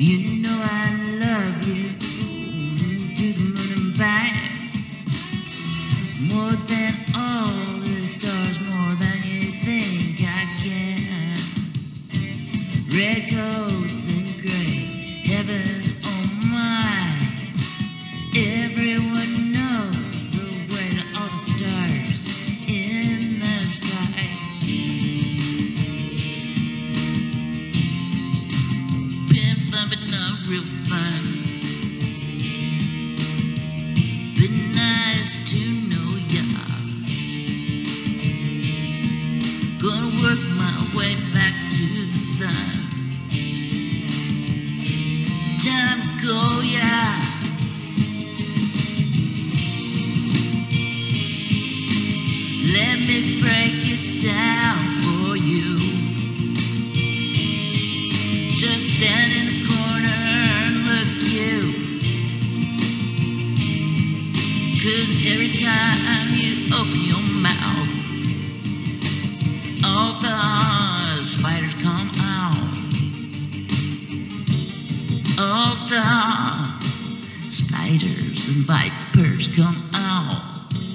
You know I love you to the moon and back. More than all the stars, more than you think I can. Red coats and gray, heaven on mine. Everyone knows the way to all the stars in the sky. Been fun but not real fun. Been nice to know ya. Gonna work my way back to the sun. Time to go, yeah. Let me break it down for you. Just stand in the corner and look you. 'Cause every time you open your mouth, all the spiders come out. All the spiders and vipers come out.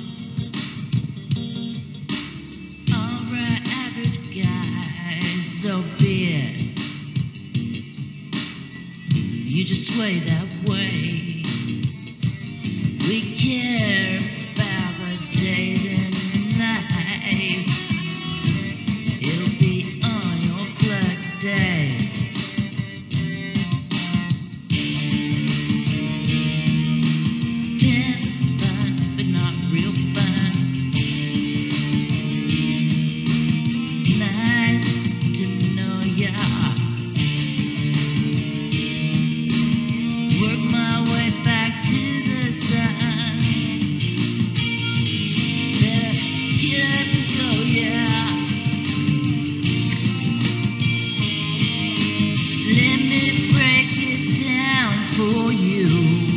Alright, average guy, so be it. You just sway that way. We care about the days and the nights. It'll be on your plug today. Been fun, but not real fun. Nice to know ya. Work my way back to the sun. Better get up and go, yeah. Let me break it down for you.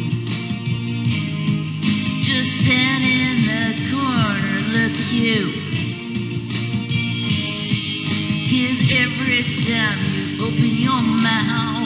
Just stand in the corner, look cute. 'Cause every time you open your mouth,